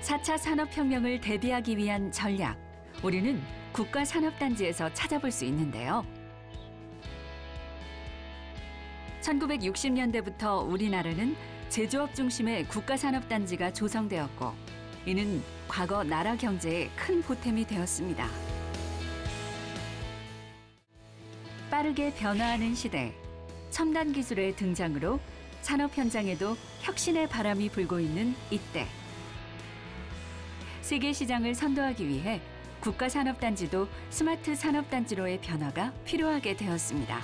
4차 산업혁명을 대비하기 위한 전략, 우리는 국가산업단지에서 찾아볼 수 있는데요. 1960년대부터 우리나라는 제조업 중심의 국가산업단지가 조성되었고, 이는 과거 나라 경제에 큰 보탬이 되었습니다. 빠르게 변화하는 시대, 첨단 기술의 등장으로 산업 현장에도 혁신의 바람이 불고 있는 이때. 세계 시장을 선도하기 위해 국가산업단지도 스마트 산업단지로의 변화가 필요하게 되었습니다.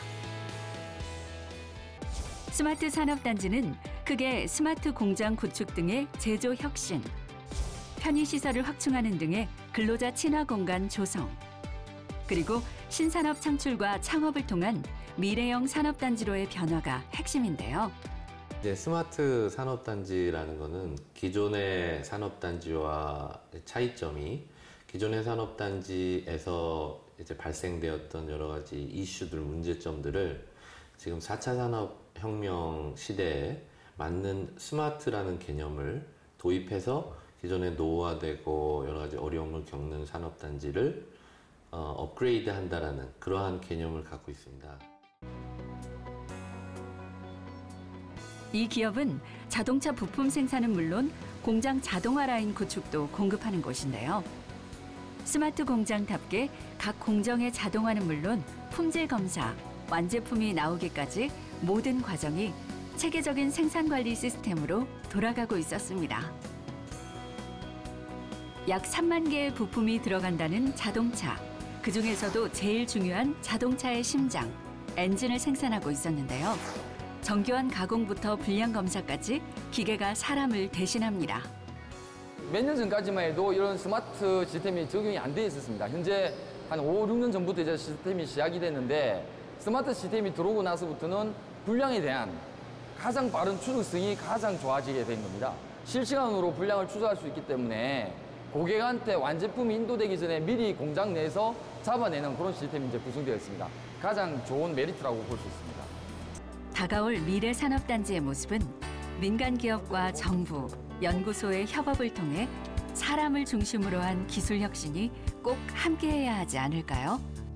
스마트 산업단지는 크게 스마트 공장 구축 등의 제조 혁신, 편의시설을 확충하는 등의 근로자 친화 공간 조성, 그리고 신산업 창출과 창업을 통한 미래형 산업단지로의 변화가 핵심인데요. 이제 스마트 산업단지라는 거는 기존의 산업단지와 차이점이 기존의 산업단지에서 이제 발생되었던 여러 가지 이슈들, 문제점들을 지금 4차 산업혁명 시대에 맞는 스마트라는 개념을 도입해서 기존에 노후화되고 여러 가지 어려움을 겪는 산업단지를 업그레이드 한다라는 그러한 개념을 갖고 있습니다. 이 기업은 자동차 부품 생산은 물론 공장 자동화 라인 구축도 공급하는 곳인데요. 스마트 공장답게 각 공정의 자동화는 물론 품질 검사, 완제품이 나오기까지 모든 과정이 체계적인 생산관리 시스템으로 돌아가고 있었습니다. 약 3만 개의 부품이 들어간다는 자동차, 그중에서도 제일 중요한 자동차의 심장, 엔진을 생산하고 있었는데요. 정교한 가공부터 불량 검사까지 기계가 사람을 대신합니다. 몇 년 전까지만 해도 이런 스마트 시스템이 적용이 안 돼 있었습니다. 현재 한 5, 6년 전부터 이제 시스템이 시작이 됐는데 스마트 시스템이 들어오고 나서부터는 불량에 대한 가장 빠른 추적성이 가장 좋아지게 된 겁니다. 실시간으로 불량을 추적할 수 있기 때문에 고객한테 완제품이 인도되기 전에 미리 공장 내에서 잡아내는 그런 시스템이 이제 구성되어 있습니다. 가장 좋은 메리트라고 볼 수 있습니다. 다가올 미래 산업단지의 모습은 민간 기업과 정부, 연구소의 협업을 통해 사람을 중심으로 한 기술 혁신이 꼭 함께해야 하지 않을까요?